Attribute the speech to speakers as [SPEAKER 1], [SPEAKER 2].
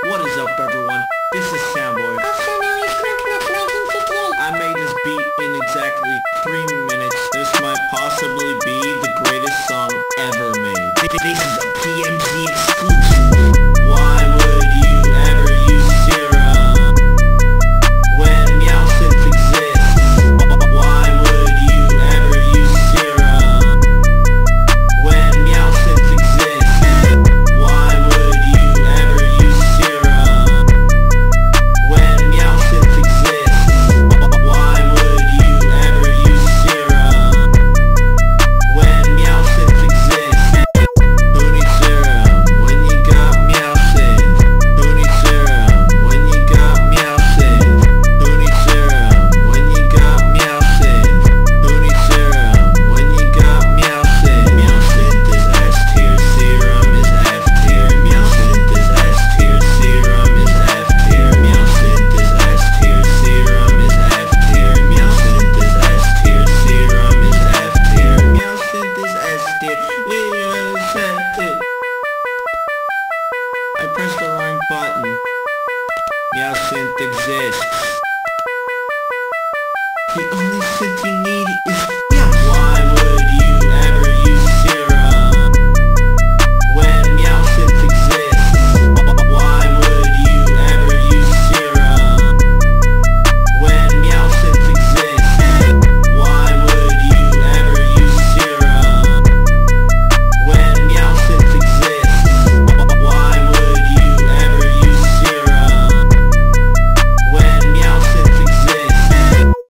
[SPEAKER 1] What is up, everyone? This is Soundboy.
[SPEAKER 2] Also known as grunknuts1958.
[SPEAKER 1] I made this beat in exactly 3 minutes. This might possibly be the greatest song ever made. This is a PMC exclusive.